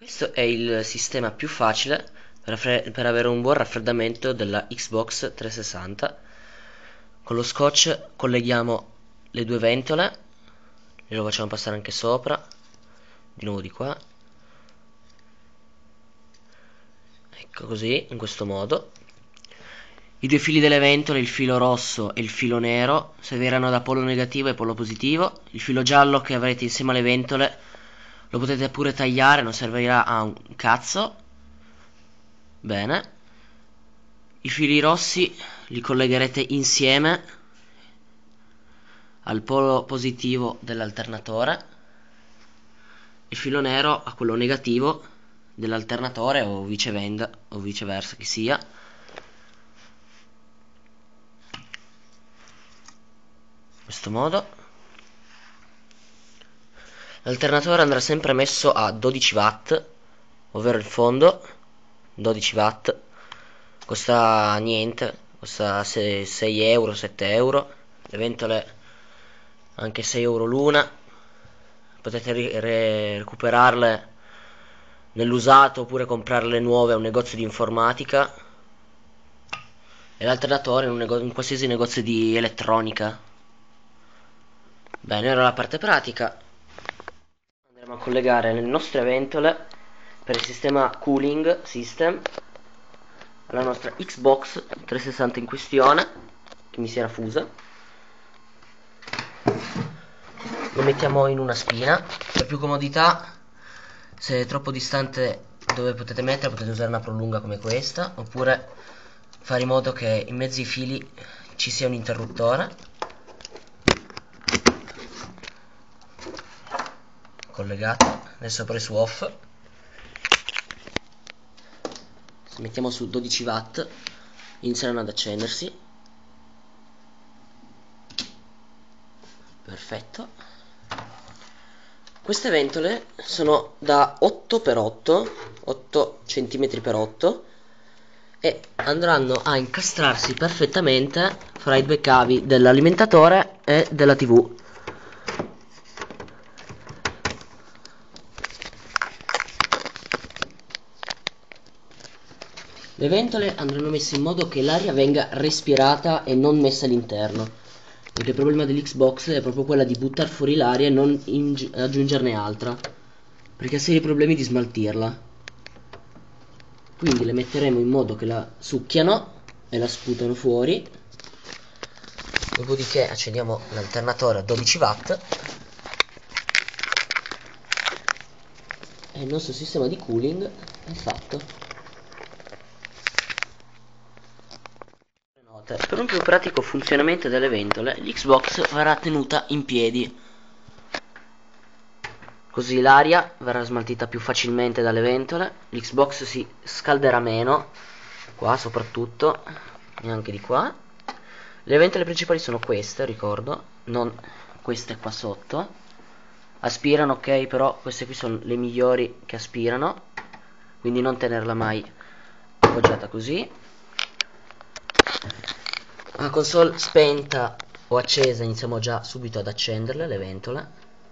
Questo è il sistema più facile per avere un buon raffreddamento della Xbox 360. Con lo scotch colleghiamo le due ventole, glielo facciamo passare anche sopra, di nuovo di qua, ecco così, in questo modo. I due fili delle ventole, il filo rosso e il filo nero, serviranno da polo negativo e polo positivo. Il filo giallo che avrete insieme alle ventole lo potete pure tagliare, non servirà a un cazzo. Bene. I fili rossi li collegherete insieme al polo positivo dell'alternatore, il filo nero a quello negativo dell'alternatore o viceversa che sia. In questo modo l'alternatore andrà sempre messo a 12 watt, ovvero il fondo 12 watt, costa niente, costa 6 euro, 7 euro, le ventole anche 6 euro l'una, potete recuperarle nell'usato oppure comprarle nuove a un negozio di informatica, e l'alternatore in qualsiasi negozio di elettronica. Bene, ora la parte pratica. Andremo a collegare le nostre ventole per il sistema cooling system alla nostra Xbox 360 in questione, che mi si era fusa. Lo mettiamo in una spina per più comodità. Se è troppo distante dove potete mettere, potete usare una prolunga come questa, oppure fare in modo che in mezzo ai fili ci sia un interruttore collegato. Adesso ho preso off, se mettiamo su 12 watt inizieranno ad accendersi. Perfetto. Queste ventole sono da 8x8, 8 cm per 8, e andranno a incastrarsi perfettamente fra i due cavi dell'alimentatore e della TV. Le ventole andranno messe in modo che l'aria venga respirata e non messa all'interno, perché il problema dell'Xbox è proprio quella di buttare fuori l'aria e non aggiungerne altra, perché ha seri problemi di smaltirla. Quindi le metteremo in modo che la succhiano e la sputano fuori. Dopodiché accendiamo l'alternatore a 12 watt e il nostro sistema di cooling è fatto. Per un più pratico funzionamento delle ventole, l'Xbox verrà tenuta in piedi, così l'aria verrà smaltita più facilmente dalle ventole, l'Xbox si scalderà meno, qua soprattutto, e anche di qua. Le ventole principali sono queste, ricordo, non queste qua sotto. Aspirano, ok, però queste qui sono le migliori che aspirano, quindi non tenerla mai appoggiata così. La console spenta o accesa iniziamo già subito ad accenderle le ventole.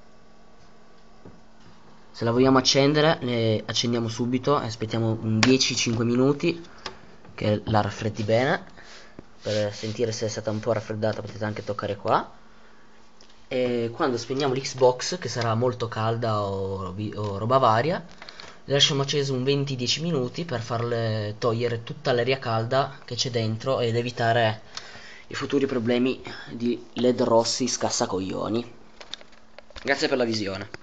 Se la vogliamo accendere le accendiamo subito e aspettiamo un 10-5 minuti che la raffreddi bene. Per sentire se è stata un po' raffreddata potete anche toccare qua. E quando spegniamo l'Xbox, che sarà molto calda o roba varia, le lasciamo accese un 20-10 minuti per farle togliere tutta l'aria calda che c'è dentro ed evitare i futuri problemi di LED rossi scassacoglioni. Grazie per la visione.